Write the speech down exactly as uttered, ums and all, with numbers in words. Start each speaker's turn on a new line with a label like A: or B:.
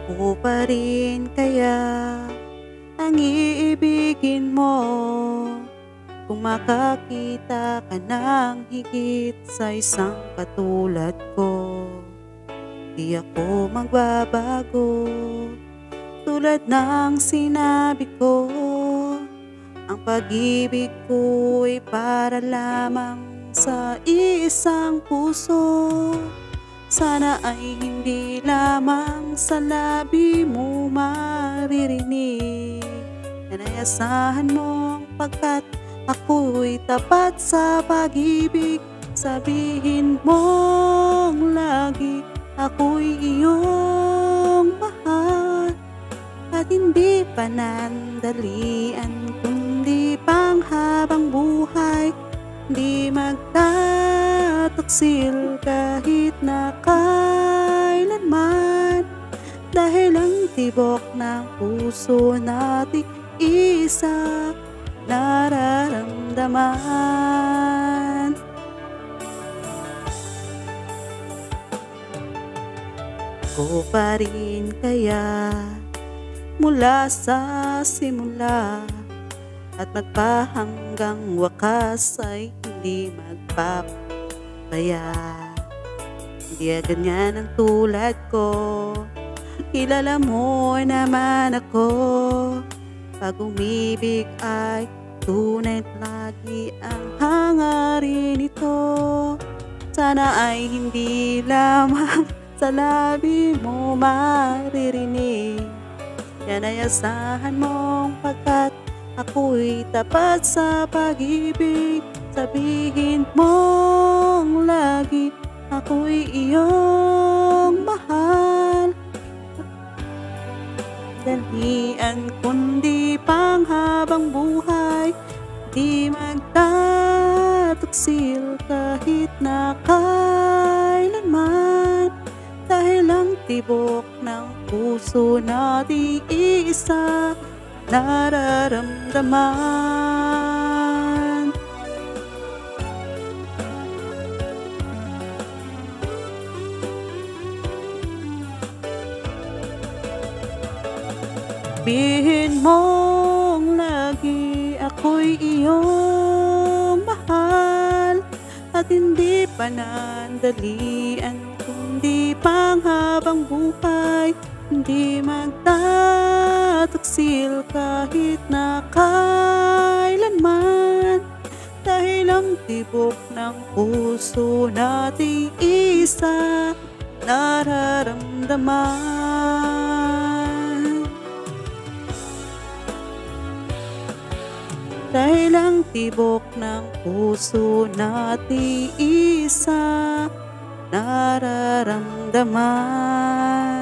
A: Ako pa rin kaya ang iibigin mo kung makakita ka ng higit sa isang katulad ko. Di ako magbabago tulad ng sinabi ko. Ang pag-ibig ko'y para lamang sa isang puso. Sana ay hindi lamang sa labi mo maririnig. Inayasahan mong pagkat ako'y tapat sa pag-ibig. Sabihin mong lagi ako'y iyong mahal. At hindi panandalian kundi panghabang buhay. Di magtataksil kahit na kailanman. Dahil ang tibok ng puso natin isa nararamdaman. Ako pa rin kaya mula sa simula at magpahanggang wakas ay hindi magpapaya. Hindi ganyan ang tulad ko, kilala mo naman ako. Pag umibig ay tunay lagi ang hangarin ito. Sana ay hindi lamang sa labi mo maririnig. Inayasahan mong pagkat ako'y tapat sa pag-ibig. Sabihin mong lagi ako'y iyong mahal. Dalian kundi panghabang buhay. Di magtataksil kahit na kailanman. Dahil ang tibok ng puso natin isa nararamdaman. Sabihin mong lagi ako'y iyong mahal. At hindi panandalian kundi panghabang buhay. Hindi magtataksil kahit na kailanman. Dahil ang tibok ng puso natin isa nararamdaman. Dahil ang tibok ng puso natin isa nararamdaman.